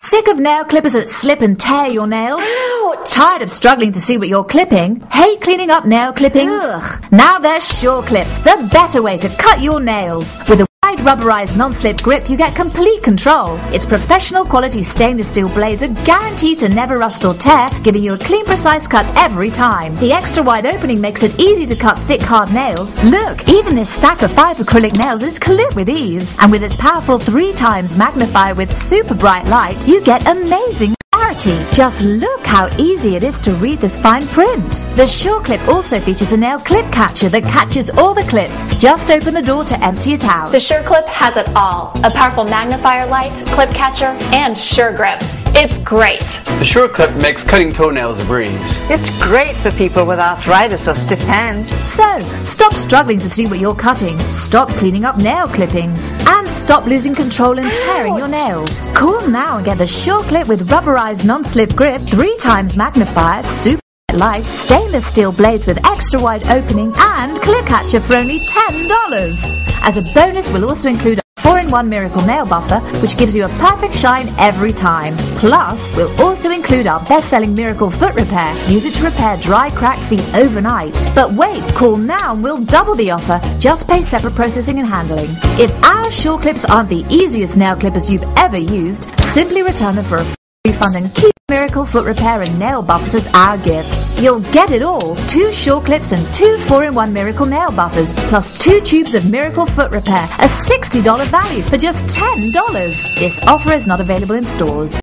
Sick of nail clippers that slip and tear your nails? Ouch! Tired of struggling to see what you're clipping? Hate cleaning up nail clippings? Ugh. Now there's SureClip, the better way to cut your nails. With a wide rubberized non-slip grip, you get complete control. Its professional quality stainless steel blades are guaranteed to never rust or tear, giving you a clean, precise cut every time. The extra wide opening makes it easy to cut thick, hard nails. Look, even this stack of 5 acrylic nails is clipped with ease. And with its powerful 3 times magnifier with super bright light, you get amazing clarity. Just look how easy it is to read this fine print. The SureClip also features a nail clip catcher that catches all the clips. Just open the door to empty it out. The SureClip has it all. A powerful magnifier light, clip catcher, and SureGrip. It's great. The SureClip makes cutting toenails a breeze. It's great for people with arthritis or stiff hands. So, stop struggling to see what you're cutting. Stop cleaning up nail clippings. And stop losing control and tearing your nails. Call now and get the SureClip with rubberized non-slip grip, 3 times magnifier, super light, stainless steel blades with extra wide opening, and clip catcher for only $10. As a bonus, we'll also include 4-in-1 Miracle Nail Buffer, which gives you a perfect shine every time. Plus, we'll also include our best-selling Miracle Foot Repair. Use it to repair dry, cracked feet overnight. But wait, call now and we'll double the offer. Just pay separate processing and handling. If our SureClips aren't the easiest nail clippers you've ever used, simply return them for a refund and keep Miracle Foot Repair and Nail Buffers as our gifts. You'll get it all. 2 SureClips and 2 4-in-1 Miracle Nail Buffers, plus 2 tubes of Miracle Foot Repair, a $60 value for just $10. This offer is not available in stores.